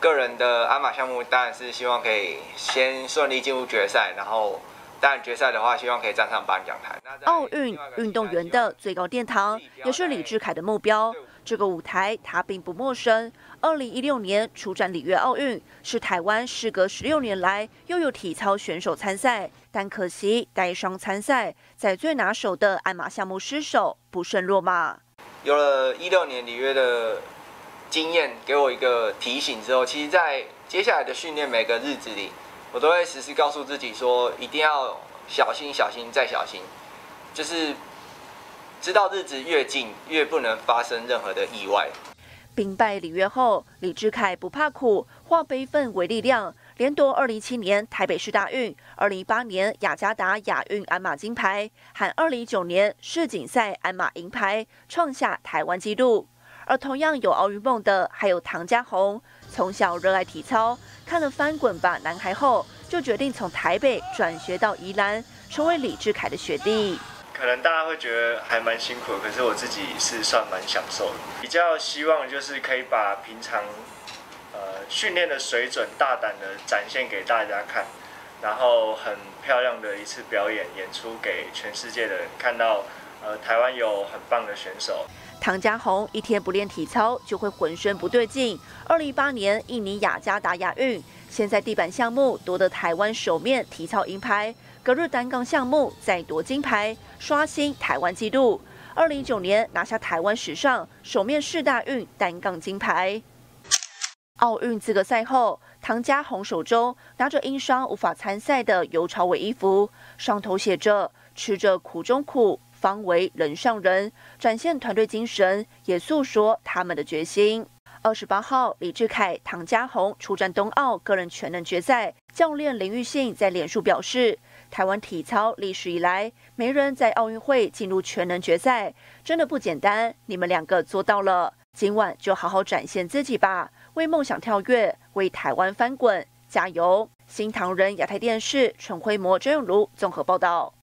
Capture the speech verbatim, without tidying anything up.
个人的鞍马项目当然是希望可以先顺利进入决赛，然后当然决赛的话，希望可以站上颁奖台。 奥运运动员的最高殿堂也是李智凯的目标。这个舞台他并不陌生。二零一六年出战里约奥运，是台湾时隔十六年来又有体操选手参赛，但可惜带伤参赛，在最拿手的鞍马项目失手，不胜落马。 有了一六年里约的经验，给我一个提醒之后，其实在接下来的训练每个日子里，我都会时时告诉自己说，一定要小心、小心再小心，就是知道日子越近，越不能发生任何的意外。 兵败里约后，李智凯不怕苦，化悲愤为力量，连夺二零一七年台北市大运、二零一八年雅加达亚运鞍马金牌，和二零一九年世锦赛鞍马银牌，创下台湾纪录。而同样有奥运梦的，还有唐嘉宏。从小热爱体操，看了《翻滚吧，男孩》后，就决定从台北转学到宜兰，成为李智凯的学弟。 可能大家会觉得还蛮辛苦的，可是我自己是算蛮享受的。比较希望就是可以把平常呃训练的水准大胆的展现给大家看，然后很漂亮的一次表演演出给全世界的人看到，呃台湾有很棒的选手。 唐嘉宏一天不练体操就会浑身不对劲。二零一八年印尼雅加达亚运，现在地板项目夺得台湾首面体操银牌。隔日单杠项目再夺金牌，刷新台湾纪录。二零一九年拿下台湾史上首面世大运单杠金牌。奥运资格赛后，唐嘉宏手中拿着因伤无法参赛的尤朝伟衣服，上头写着“吃着苦中苦，方为人上人”，展现团队精神，也诉说他们的决心。二十八号，李智凯、唐嘉宏出战冬奥个人全能决赛。教练林育信在脸书表示，台湾体操历史以来，没人在奥运会进入全能决赛，真的不简单。你们两个做到了，今晚就好好展现自己吧，为梦想跳跃，为台湾翻滚，加油！新唐人亚太电视陈辉模、郑永如综合报道。